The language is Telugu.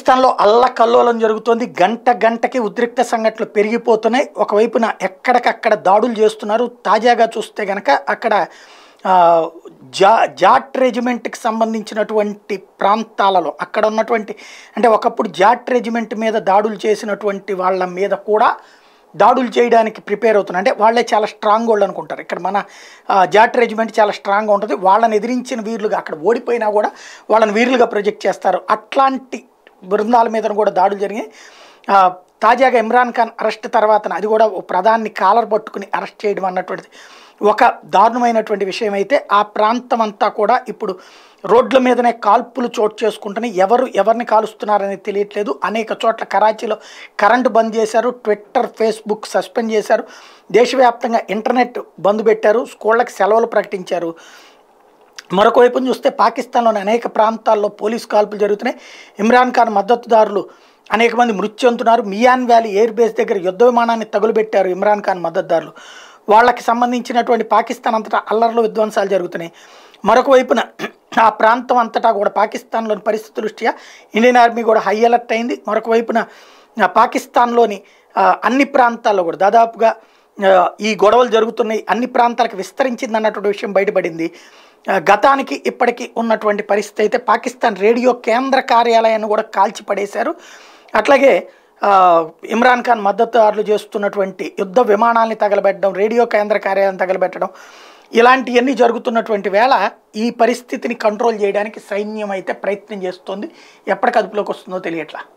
పాకిస్తాన్లో అల్లకల్లోలం జరుగుతోంది. గంట గంటకి ఉద్రిక్త సంఘటనలు పెరిగిపోతున్నాయి. ఒకవైపున ఎక్కడికక్కడ దాడులు చేస్తున్నారు. తాజాగా చూస్తే గనక అక్కడ జాట్ రెజిమెంట్కి సంబంధించినటువంటి ప్రాంతాలలో అక్కడ ఉన్నటువంటి అంటే ఒకప్పుడు జాట్ రెజిమెంట్ మీద దాడులు చేసినటువంటి వాళ్ళ మీద కూడా దాడులు చేయడానికి ప్రిపేర్ అవుతున్నారు. అంటే వాళ్ళే చాలా స్ట్రాంగ్ వాళ్ళు అనుకుంటారు. ఇక్కడ మన జాట్ రెజిమెంట్ చాలా స్ట్రాంగ్గా ఉంటుంది. వాళ్ళని ఎదిరించిన వీరులుగా అక్కడ ఓడిపోయినా కూడా వాళ్ళని వీరులుగా ప్రొజెక్ట్ చేస్తారు. అట్లాంటి బృందాల మీద కూడా దాడులు జరిగాయి. తాజాగా ఇమ్రాన్ ఖాన్ అరెస్ట్ తర్వాత అది కూడా ప్రధాని కాలర్ పట్టుకుని అరెస్ట్ చేయడం అన్నటువంటిది ఒక దారుణమైనటువంటి విషయం. అయితే ఆ ప్రాంతం అంతా కూడా ఇప్పుడు రోడ్ల మీదనే కాల్పులు చోటు చేసుకుంటున్నాయి. ఎవరిని కాలుస్తున్నారనేది తెలియట్లేదు. అనేక చోట్ల కరాచీలో కరెంటు బంద్ చేశారు. ట్విట్టర్, ఫేస్బుక్ సస్పెండ్ చేశారు. దేశవ్యాప్తంగా ఇంటర్నెట్ బంద్ పెట్టారు. స్కూళ్ళకి సెలవులు ప్రకటించారు. మరొక వైపును చూస్తే పాకిస్తాన్లోని అనేక ప్రాంతాల్లో పోలీసు కాల్పులు జరుగుతున్నాయి. ఇమ్రాన్ ఖాన్ మద్దతుదారులు అనేక మంది మృతి చెందుతున్నారు. మియాన్ వ్యాలీ ఎయిర్ బేస్ దగ్గర యుద్ధ విమానాన్ని తగులుబెట్టారు ఇమ్రాన్ ఖాన్ మద్దతుదారులు. వాళ్ళకి సంబంధించినటువంటి పాకిస్తాన్ అంతటా అల్లర్లు విధ్వంసాలు జరుగుతున్నాయి. మరొక వైపున ఆ ప్రాంతం అంతటా కూడా పాకిస్తాన్లోని పరిస్థితుల దృష్ట్యా ఇండియన్ ఆర్మీ కూడా హై అలర్ట్ అయింది. మరొక వైపున పాకిస్తాన్లోని అన్ని ప్రాంతాల్లో కూడా దాదాపుగా ఈ గొడవలు జరుగుతున్నాయి. అన్ని ప్రాంతాలకు విస్తరించింది అన్నటువంటి విషయం బయటపడింది. గతానికి ఇప్పటికీ ఉన్నటువంటి పరిస్థితి అయితే పాకిస్తాన్ రేడియో కేంద్ర కార్యాలయాన్ని కూడా కాల్చిపడేశారు. అట్లాగే ఇమ్రాన్ ఖాన్ మద్దతుదారులు చేస్తున్నటువంటి యుద్ధ విమానాల్ని తగలబెట్టడం, రేడియో కేంద్ర కార్యాలయాన్ని తగలబెట్టడం ఇలాంటివన్నీ జరుగుతున్నటువంటి వేళ ఈ పరిస్థితిని కంట్రోల్ చేయడానికి సైన్యం అయితే ప్రయత్నం చేస్తోంది. ఎప్పటికి అదుపులోకి వస్తుందో తెలియట్లా.